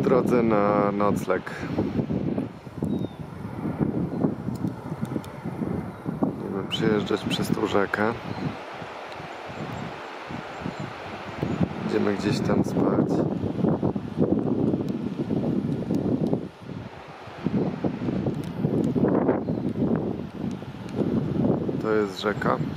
drodze na nocleg. Będziemy przejeżdżać przez tą rzekę. Będziemy gdzieś tam spać. To jest rzeka.